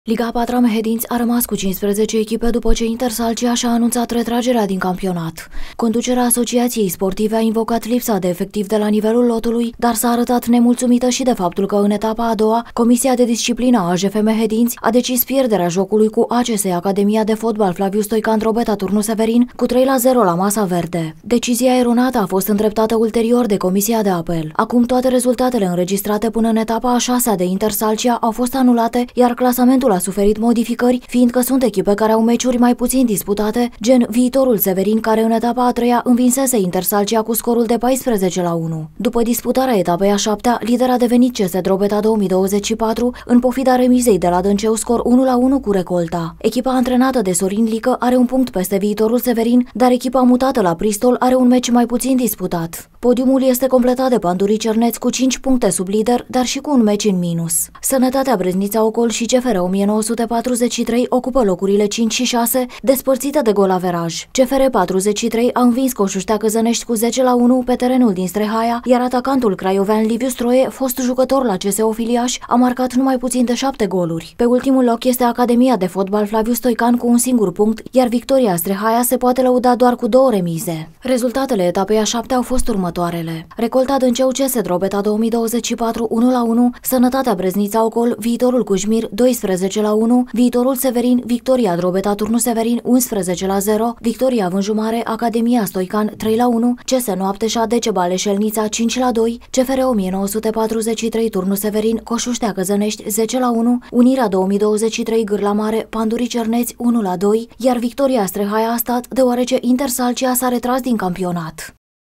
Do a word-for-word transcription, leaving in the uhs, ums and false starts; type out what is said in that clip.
Liga a patra Mehedinți a rămas cu cincisprezece echipe după ce Intersalcia și-a anunțat retragerea din campionat. Conducerea Asociației Sportive a invocat lipsa de efectiv de la nivelul lotului, dar s-a arătat nemulțumită și de faptul că în etapa a doua, Comisia de Disciplină a A J F Mehedinți a decis pierderea jocului cu A C S Academia de Fotbal Flaviu Stoican Drobeta Turnu Severin cu trei la zero la masa verde. Decizia eronată a fost îndreptată ulterior de Comisia de Apel. Acum toate rezultatele înregistrate până în etapa a șasea de Intersalcia au fost anulate, iar clasamentul a suferit modificări, fiindcă sunt echipe care au meciuri mai puțin disputate, gen Viitorul Severin, care în etapa a treia învinsese Intersalcia cu scorul de paisprezece la unu. După disputarea etapei a șaptea, lider a devenit C S Drobeta două mii douăzeci și patru, în pofida remizei de la Dânceu scor unu la unu cu Recolta. Echipa antrenată de Sorin Lică are un punct peste Viitorul Severin, dar echipa mutată la Pristol are un meci mai puțin disputat. Podiumul este completat de Pandurii Cerneț cu cinci puncte sub lider, dar și cu un meci în minus. Sănătatea Breznița Ocol și C F R o mie nouă sute patruzeci și trei ocupă locurile cinci și șase, despărțite de golaveraj. C F R patruzeci și trei a învins Coșuștea Căzănești cu zece la unu pe terenul din Strehaia, iar atacantul craiovean Liviu Stroie, fost jucător la C S O Filiaș, a marcat numai puțin de șapte goluri. Pe ultimul loc este Academia de Fotbal Flaviu Stoican cu un singur punct, iar victoria Strehaia se poate lăuda doar cu două remize. Rezultatele etapei a șaptea au fost următoarele: Recolta Dânceu C S Drobeta două mii douăzeci și patru unu la unu, Sănătatea Breznița Ocol Viitorul Cujmir doisprezece la unu, Viitorul Severin Victoria Drobeta Turnu Severin unsprezece la zero, Victoria Vânjumare Academia Stoican trei la unu, C S Noapteșa Decebale Șelnița cinci la doi, C F R o mie nouă sute patruzeci și trei Turnu Severin Coșuștea Căzănești zece la unu, Unirea două mii douăzeci și trei Gârla Mare Pandurii Cerneți unu la doi, iar victoria Strehaia a stat deoarece Intersalcia s-a retras din campionat.